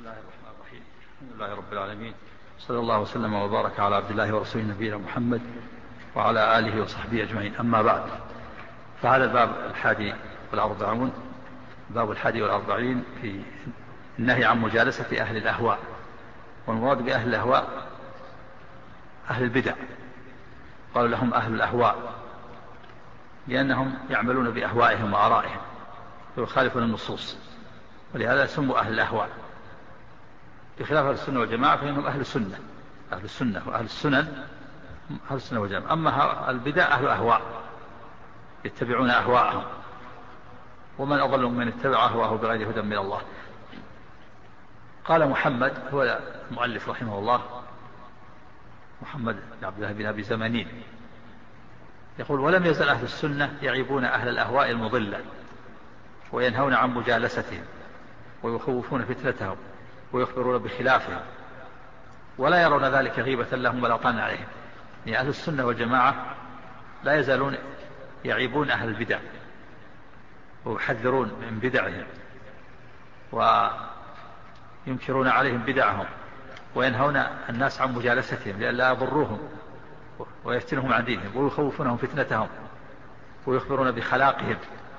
الله الرحمن الرحيم. الحمد لله رب العالمين، صلى الله وسلم وبارك على عبد الله ورسوله نبينا محمد وعلى آله وصحبه أجمعين. أما بعد، فهذا الباب الحادي والأربعون، باب الحادي والأربعين في النهي عن مجالسة أهل الأهواء. والمراد بأهل الأهواء أهل البدع، قالوا لهم أهل الأهواء لأنهم يعملون بأهوائهم وآرائهم ويخالفون النصوص، ولهذا سموا أهل الأهواء، بخلاف أهل السنة والجماعة فإنهم أهل السنة. أهل السنة وأهل السنن أهل السنة والجماعة. أما البدع أهل أهواء يتبعون أهواءهم، ومن أضل من اتبع أهواءه بغير هدى من الله. قال محمد، هو المؤلف رحمه الله، محمد بن عبد الله بن أبي زمانين، يقول: ولم يزل أهل السنة يعيبون أهل الأهواء المضلة وينهون عن مجالستهم ويخوفون فتنتهم ويخبرون بخلافهم، ولا يرون ذلك غيبة لهم ولا طعنا عليهم. يعني أهل السنة والجماعة لا يزالون يعيبون أهل البدع ويحذرون من بدعهم وينكرون عليهم بدعهم وينهون الناس عن مجالستهم لئلا يضروهم ويفتنهم عن دينهم، ويخوفونهم فتنتهم ويخبرون بخلاقهم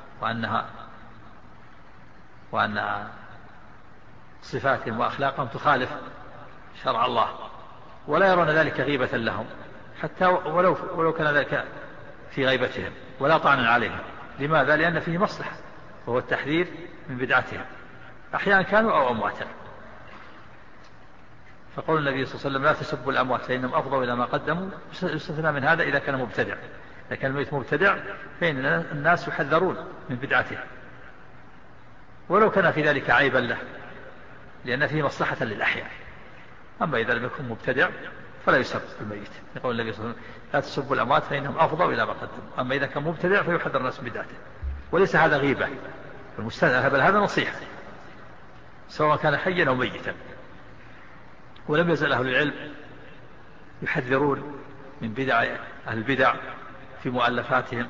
وأن صفاتهم وأخلاقهم تخالف شرع الله، ولا يرون ذلك غيبة لهم حتى ولو كان ذلك في غيبتهم، ولا طعنا عليهم. لماذا؟ لأن فيه مصلحة، وهو التحذير من بدعتهم، أحيانا كانوا أو أمواتا. فقول النبي صلى الله عليه وسلم: لا تسبوا الأموات فإنهم أفضوا إلى ما قدموا، يستثنى من هذا إذا كان مبتدع. إذا كان الميت مبتدع فإن الناس يحذرون من بدعته ولو كان في ذلك عيبا له، لأن فيه مصلحة للأحياء. أما إذا لم يكن مبتدع فلا يسب الميت، يقول النبي صلى الله عليه وسلم: لا تسبوا الأموات فإنهم أفضوا إلى ما قدموا. أما إذا كان مبتدع فيحذر الناس من بدعته، وليس هذا غيبة المستدعى، بل هذا نصيحة سواء كان حيا أو ميتا. ولم يزل أهل العلم يحذرون من بدع أهل البدع في مؤلفاتهم،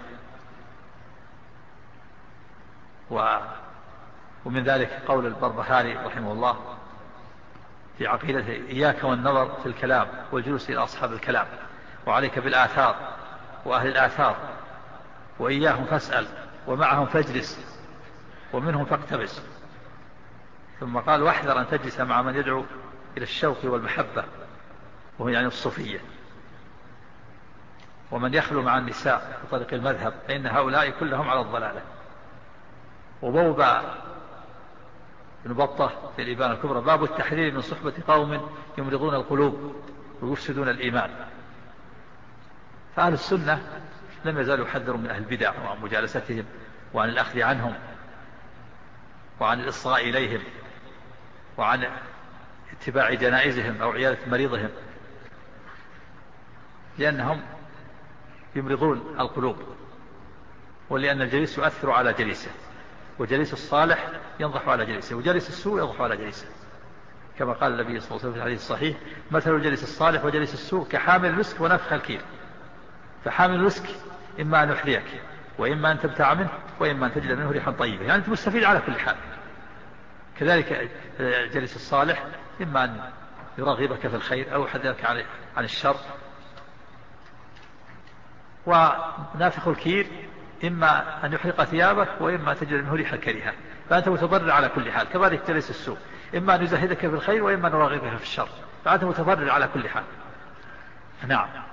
ومن ذلك قول البربهاري رحمه الله في عقيدته: إياك والنظر في الكلام والجلوس إلى أصحاب الكلام، وعليك بالآثار وأهل الآثار، وإياهم فاسأل ومعهم فاجلس ومنهم فاقتبس. ثم قال: واحذر أن تجلس مع من يدعو إلى الشوق والمحبة، وهو يعني الصوفية، ومن يخلو مع النساء في طريق المذهب، فإن هؤلاء كلهم على الضلالة. وبوب ابن بطة في الإبانة الكبرى: باب التحذير من صحبة قوم يمرضون القلوب ويفسدون الإيمان. فأهل السنة لم يزالوا يحذروا من أهل البدع وعن مجالستهم وعن الأخذ عنهم وعن الإصغاء إليهم وعن اتباع جنائزهم أو عيادة مريضهم، لأنهم يمرضون القلوب، ولأن الجليس يؤثر على جليسه، وجليس الصالح ينضح على جليسه، وجليس السوء ينضح على جليسه، كما قال النبي صلى الله عليه وسلم في الحديث الصحيح: مثل الجليس الصالح وجليس السوء كحامل المسك ونفخ الكير. فحامل المسك إما أن يحريك، وإما أن تبتاع منه، وإما أن تجد منه ريحا طيبة، يعني أنت مستفيد على كل حال. كذلك جليس الصالح إما أن يرغبك في الخير أو يحذرك عن الشر. ونافخ الكير إما أن يحرق ثيابك، وإما أن تجد منه ريحا كريهة، فأنت متضرر على كل حال. كذلك جليس السوء إما أن يزهدك في الخير، وإما أن يرغبك في الشر، فأنت متضرر على كل حال. نعم.